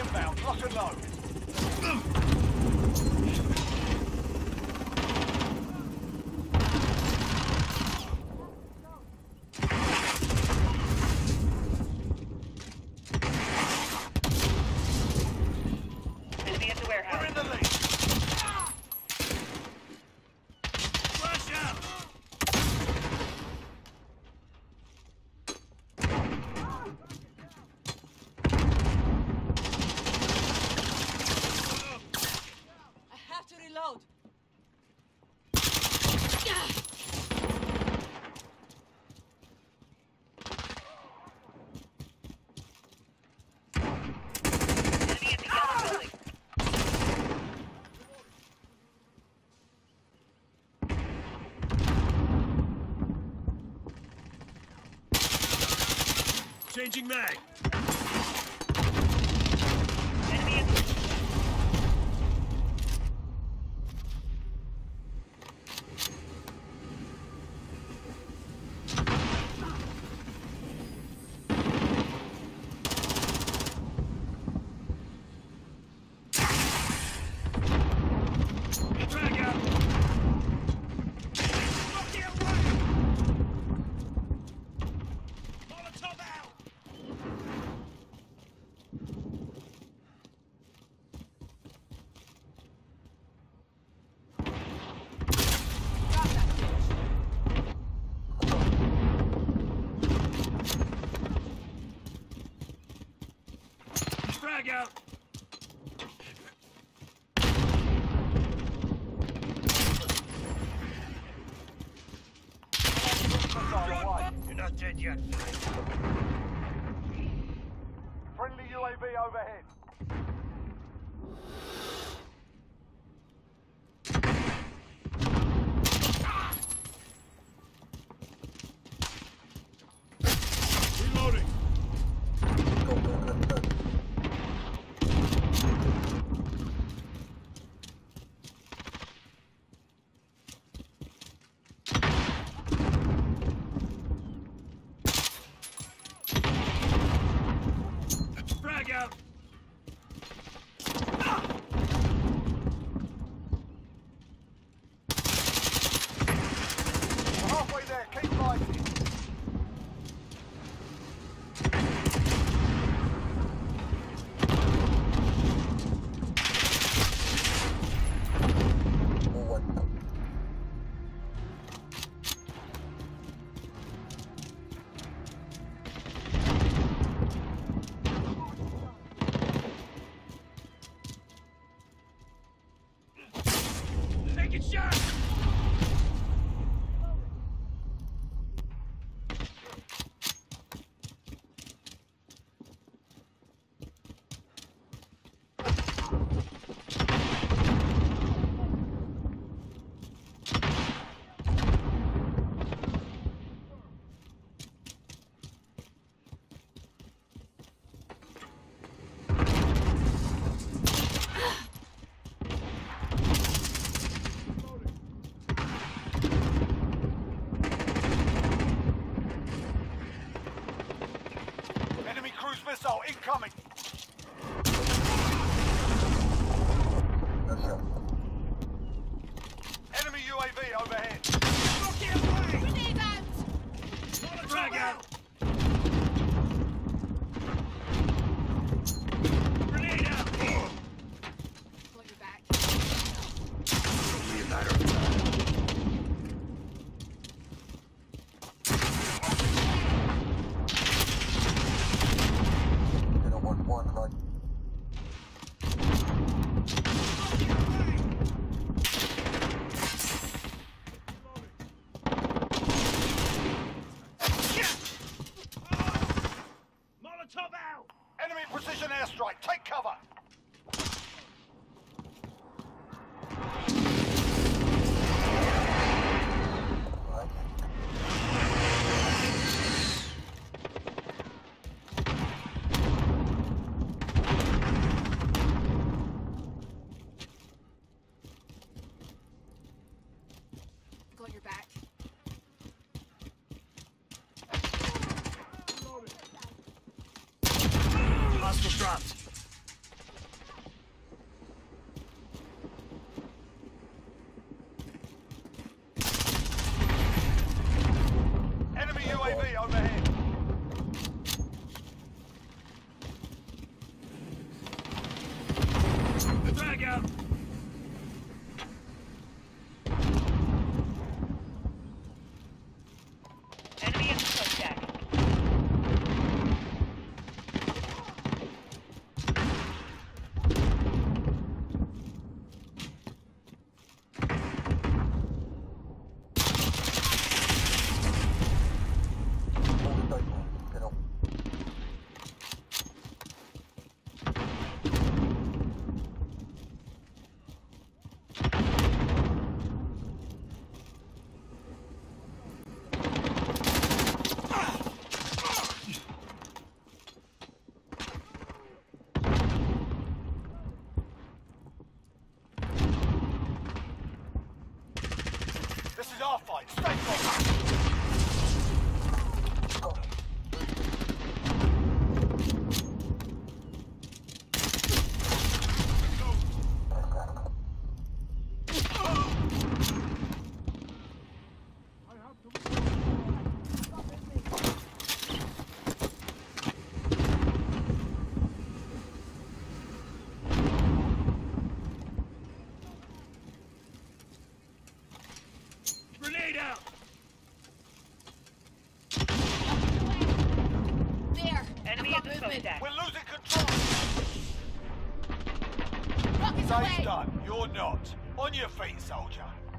inbound. Lock and load. Enemy at the warehouse. We're in the lead. Flash out! I have to reload. Enemy at the yellow building. Changing mag. Enemy at the... Drag out. Fuck it away. Molotov out. Drop that bitch. Drag out. Missile away. You're not dead yet. Friendly UAV overhead. Reloading. Frag out. We're halfway there. Keep fighting. Taking shots. Enemy cruise missile incoming. Enemy UAV overhead. Fuck it away. Grenade out! Frag out. Grenade out. Got your back. Only a matter of time. Molotov out. Enemy precision airstrike. Take cover. Got your back. Hostile dropped. Say's done. You're not. On your feet, soldier.